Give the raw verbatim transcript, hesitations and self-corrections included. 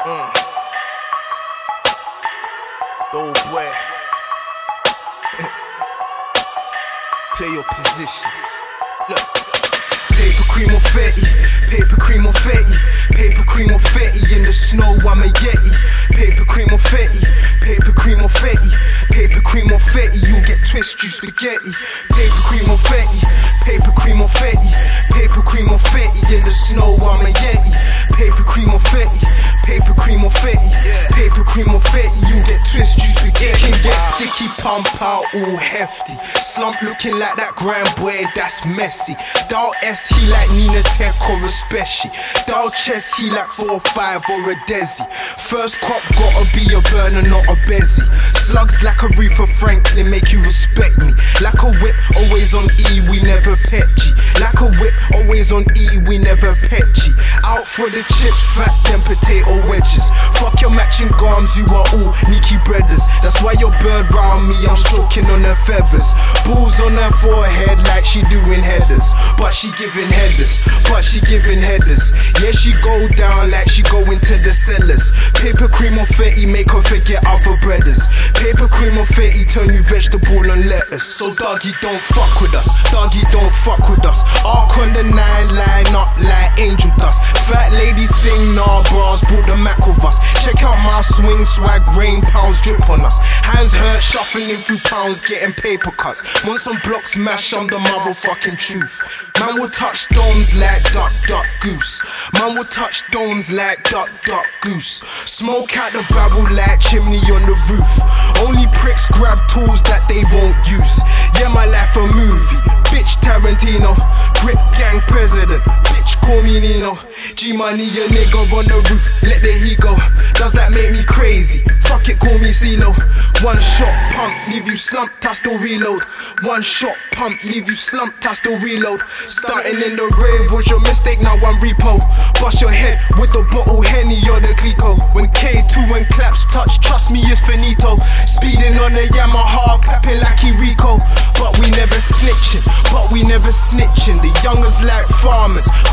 Uh. Old boy. Play your position. Look. Paper cream or fatty, paper cream or fatty, paper cream or fatty. In the snow I'm a yeti. Paper cream or fatty, paper cream or fatty, paper cream or fatty. You get twist, you spaghetti. Paper cream or fatty, paper cream or fatty, paper cream or fatty. In the snow I'm a yeti. Paper cream or fatty, paper cream or fatty, paper cream or fatty. You get twist, you spaghetti. Can get sticky, pump out all hefty. Slump looking like that grand boy, that's messy. Dial S, he like Nina Tech or a Special. Dial chess, he like four or five or a Desi. First cop gotta be a burner, not a bezzy. Slugs like a Reefer Franklin make you respect me. Like a whip, always on E, we never pet G. Like a whip, always on E, we never pet G. Out for the chips, fat them potato wedges. Fuck your matching garms, you are all Nikki brothers. That's why your bird round me, I'm stroking on her feathers. Bulls on her forehead like she doing headers. But she giving headers, but she giving headers. Yeah, she go down like she go into the cellars. Paper cream or fatty make her forget other brothers. Paper cream or fatty turn you vegetable and lettuce. So doggy don't fuck with us, doggy don't fuck with us. Arc on the nine, line up like angel dust. Fat lady sing, nah bras, brought the Mac with us. Check out my swing swag, rain pounds drip on us. Hands hurt, shuffling through pounds, getting paper cuts. Want some blocks smash, I'm the motherfucking truth. Man will touch domes like duck, duck, goose. Man will touch domes like duck, duck, goose. Smoke out the barrel like chimney on the roof. Only pricks grab tools that they won't use. Yeah, my life a movie. Bitch Tarantino, grip gang president. Bitch call me Nino. G money a nigga on the roof, let the heat go. Does that make me crazy? Fuck it, call me CeeLo. One shot pump, leave you slumped, I still reload. One shot pump, leave you slumped, I still reload. Starting in the rave was your mistake, now I'm repo. Bust your head with the bottle Henny or the Clico. When K two and claps touch, trust me it's finito. Speeding on the Yamaha, clapping like Rico. But we never snitching, but we never snitching. The youngers like farmers,